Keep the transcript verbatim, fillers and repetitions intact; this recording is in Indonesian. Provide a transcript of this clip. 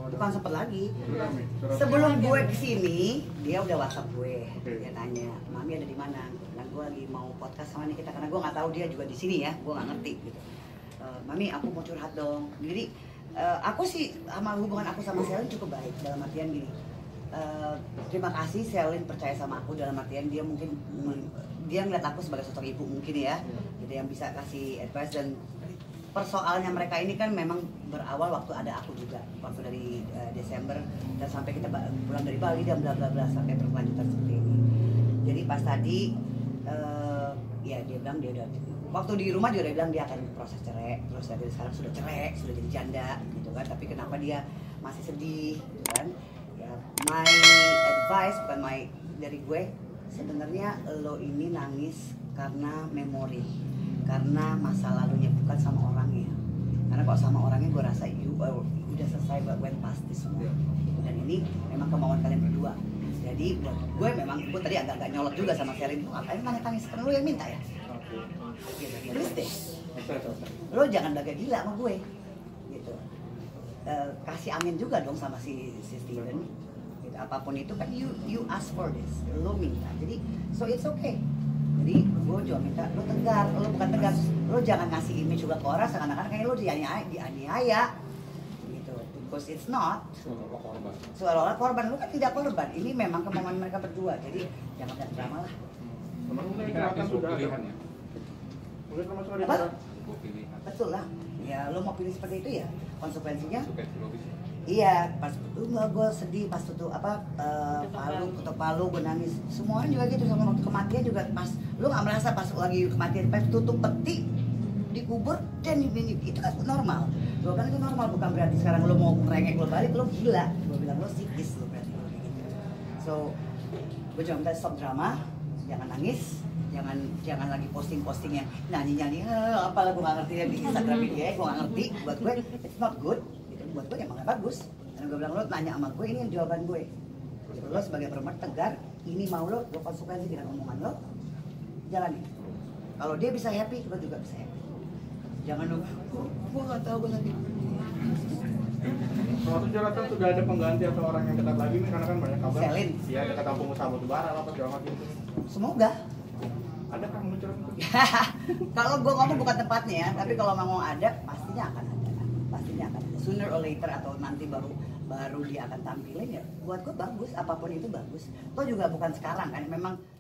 bukan sempet lagi. Sebelum gue kesini, dia udah WhatsApp gue. Dia tanya, Mami ada di mana? Nah, gue lagi mau podcast sama nih kita karena gue nggak tahu dia juga di sini ya, gue nggak ngerti gitu. Uh, Mami, aku mau curhat dong. Jadi uh, aku sih sama hubungan aku sama Selin cukup baik dalam artian gini. Uh, terima kasih Selin percaya sama aku dalam artian dia mungkin dia ngeliat aku sebagai sosok ibu mungkin ya, gitu yang bisa kasih advice. Dan persoalannya mereka ini kan memang berawal waktu ada aku juga, waktu dari uh, Desember dan sampai kita pulang dari Bali dan bla bla bla sampai berkelanjutan seperti ini. Jadi pas tadi uh, ya dia bilang dia udah waktu di rumah dia udah bilang dia akan proses cerai, terus dari sekarang sudah cerai, sudah jadi janda gitu kan. Tapi kenapa dia masih sedih gitu kan? Ya my advice bukan my dari gue, sebenarnya lo ini nangis karena memori, karena masa lalunya bukan sama orangnya. Karena kalau sama orangnya gue rasa you uh, udah selesai went past this semua. Dan ini memang kemauan kalian berdua. Jadi buat gue memang gue tadi agak-agak nyolot juga sama Selin. Ngapain nangis-nangis? Karena lo yang minta ya. Please deh. Lo jangan daga gila sama gue. Gitu. Uh, kasih amin juga dong sama si, si Steven. Gitu. Apapun itu kan you you ask for this. Lo minta. Jadi so it's okay. Jadi gue juga minta lo tegar, lo bukan tegas, lo jangan ngasih image juga ke orang seakan-akan kayak lo dianiaya, dianiaya gitu. Because it's not. Seolah-olah korban, lo kan tidak korban. Ini memang kemauan mereka berdua, jadi jangan ada drama lah. Memang ini kan sudah pilihan ya. Mungkin termasuk ada cara. Betul lah. Ya lo mau pilih seperti itu ya, konsekuensinya. Iya, pas itu gue sedih pas tutup apa uh, Palu, tutup Palu gue nangis. Semua orang juga gitu, sama waktu kematian juga pas lu nggak merasa pas lagi kematian pas tutup peti dikubur dan ini itu kan normal. Gue bilang itu normal, bukan berarti sekarang lu mau merengek lo balik lo gila. Gue bilang lo psikis lo berarti lo kayak gitu. So gue cuma minta stop drama, jangan nangis, jangan jangan lagi posting-posting yang nyanyi-nyanyi apalah gue nggak ngerti ya di Instagram dia, gue nggak ngerti. Buat gue it's not good. Buat gue emang gak bagus. Dan gue bilang lo tanya sama gue, ini yang jawaban gue. Lo sebagai perempuan tegar, ini mau lo, lo konsekuensi dengan omongan lo, jalani. Kalau dia bisa happy, lo juga bisa happy. Jangan lo, oh, gue gak tau gue nanti. Suatu jelasan sudah ada pengganti atau orang yang dekat lagi nih, karena kan banyak kabar. Selin. Iya, dekat kampung usaha batubara apa segala macam itu. Semoga. Ada kan muncul? Kalau gue ngomong bukan tempatnya ya, tapi kalau mau ada, pastinya akan ada. Pastinya akan sooner or later atau nanti baru baru dia akan tampilin ya. Buat gue bagus, apapun itu bagus. Toh juga bukan sekarang kan, memang